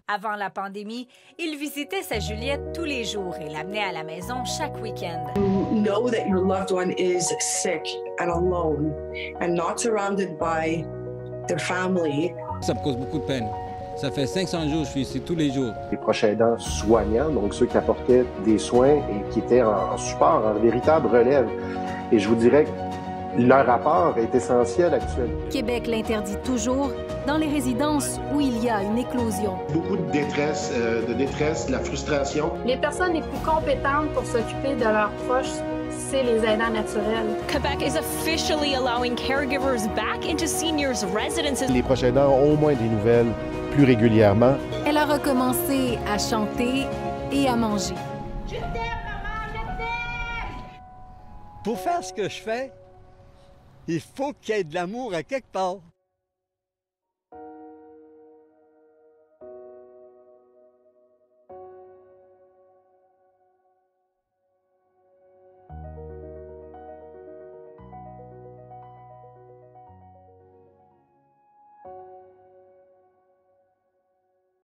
Avant la pandémie, il visitait sa Juliette tous les jours et l'amenait à la maison chaque week-end. Know that your loved one is sick and alone and not surrounded by their family. Ça me cause beaucoup de peine. Ça fait 500 jours que je suis ici tous les jours. Les proches aidants soignants, donc ceux qui apportaient des soins et qui étaient en support, en véritable relève. Et je vous dirais que leur rapport est essentiel actuellement. Québec l'interdit toujours dans les résidences où il y a une éclosion. Beaucoup de détresse, de la frustration. Les personnes les plus compétentes pour s'occuper de leurs proches, c'est les aidants naturels. Quebec is officially allowing caregivers back into seniors' residences. Les proches aidants ont au moins des nouvelles plus régulièrement. Elle a recommencé à chanter et à manger. Je t'aime, maman, je t'aime! Pour faire ce que je fais, il faut qu'il y ait de l'amour à quelque part.